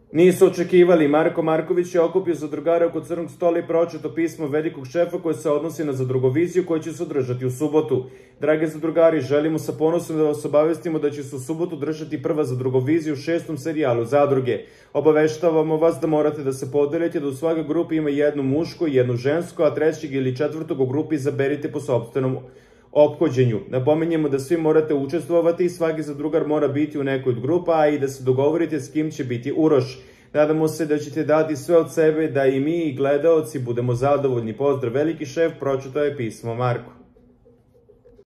Nisu očekivali. Marko Marković je okupio zadrugare oko crnog stola i pročito pismo velikog šefa koje se odnosi na zadrugoviziju koja će se održati u subotu. Drage zadrugari, želimo sa ponosom da vas obavestimo da će se u subotu držati prva zadrugovizija u 6. serijalu Zadruge. Obaveštavamo vas da morate da se podelite, da u svakoj grupi ima jednu mušku i jednu žensku, a trećeg ili četvrtog u grupi izaberite po sopstvenom ophođenju. Napominjemo da svi morate učestvovati i svaki zadrugar mora biti u nekoj od grupa, a i da se dogovorite s kim će biti Uroš. Nadamo se da ćete dati sve od sebe, da i mi i gledaoci budemo zadovoljni. Pozdrav, veliki šef, pročitao je pismo Marko.